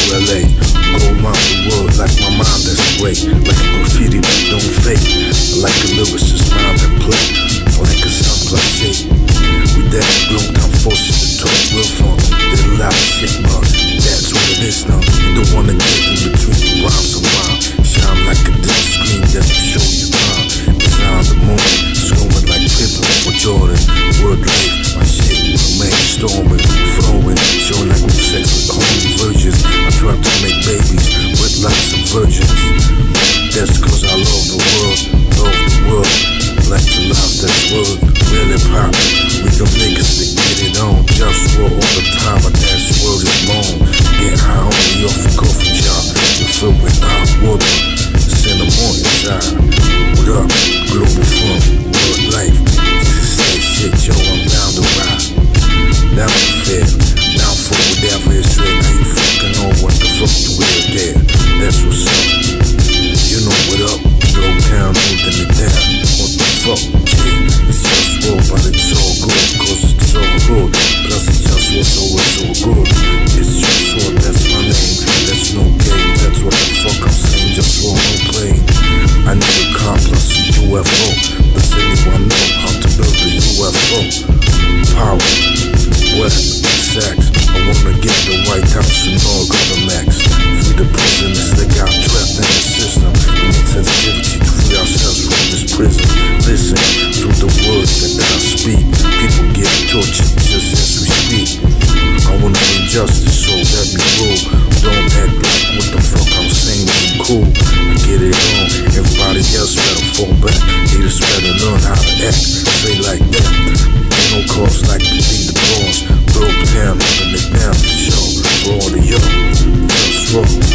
LA. Go around the world like my mind that's great. Like a graffiti that don't fake. Like a lyricist mind that play. Like a sound plus shape. With that long time forces to talk real fun. There's a lot of shit, but that's what it is now. You don't wanna get in between the rhymes and rhyme. Shine like a dim screen that will show you time. Design the moment, screaming like Pippen or Jordan. Word life, my shit, man, storming, flowing. Showing like we're sex with holy virgins. I try to make babies with lots of virgins. That's cause I love the world, love the world. Like to love that's word, really pop. We them niggas that get it on. JustWar all the time, but that's word is long. Get high on the off a coffee job. We fill with hot water. Send them on your side. What up? Globalfirm, word life. This is that shit, yo, I'm down to ride. Down to fair, down for whatever is straight. Now you fucking know what the fuck you will there. That's what's up. You know what up? Glow town, holding it down. What the fuck? Yeah, it's JustWar, but it's all good. Cause it's all good. Plus it's JustWar, so it's all good. It's JustWar, that's my name. That's no game, that's what the fuck I'm saying. JustWar, no playing. I need a car plus a UFO. Does anyone know how to build a UFO? Power, wet, sex. I wanna get the White House and all governments. Free the prisoners that got trapped in the system. We need sensitivity to free ourselves from this prison. Listen to the words that I speak. People get tortured just as we speak. I wanna bring justice, so let me rule. Don't act like what the fuck I'm saying ain't cool. I get it on. Everybody else better fall back. Haters better learn how to act. Say like that. Ain't no cause like to be the boss. Blow down, living it down for sure. For all of y'all, JustWar.